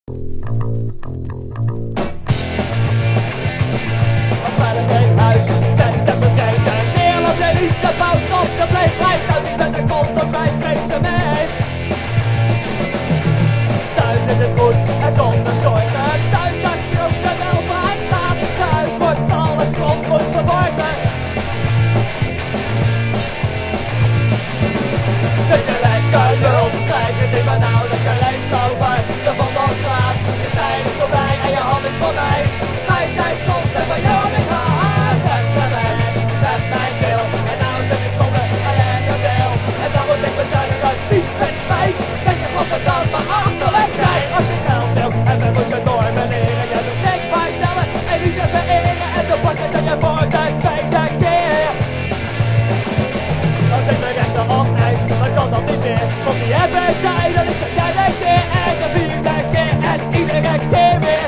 Als maar een geen huis, zet en bevrijd en wereld en niet de bouwt op de bleefheid. En wie met de kont op mij geeft er mee. Thuis is het goed en zonder zorgen. Thuis als je ook de welvaart laat. Thuis wordt alles goed verborgen. Zit je lekker lul, krijg je dit maar nou dat je leest over de Vondelstraat. Je tijd is voorbij en je had niks voor mij. Mijn tijd komt en van jou ik haat. Ben met mijn wil en nou zit ik zonder ellende wil. En dan moet ik bezuinigen, vies met zwijn. Denk je god dat dan maar achterlijk zijn. Als je geld wil en dan moet je door meneer. Je dus niks bijstellen en niet te vereren. En de pakken zet je voor de tweede keer. Dan zit mijn rechter op ijs, maar kan dat niet meer. Want die hebben zij, dat is de derde keer en de vierde keer en iedere keer weer.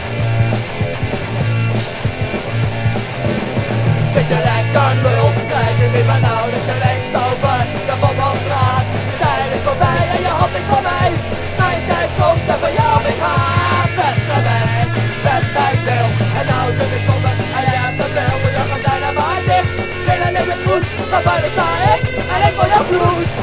Zit je lekker lul, krijg je niet maar nou dat je leest over de Vondelstraat. Je tijd is voorbij en je had niks van mij. Mijn tijd komt en van jou ik haat. Ben geweest, met mijn wil en nou zit ik zonder en je hebt het wil. Moet je gordijnen maar dicht, binnen is het goed, maar buiten sta ik en ik wil jouw bloed.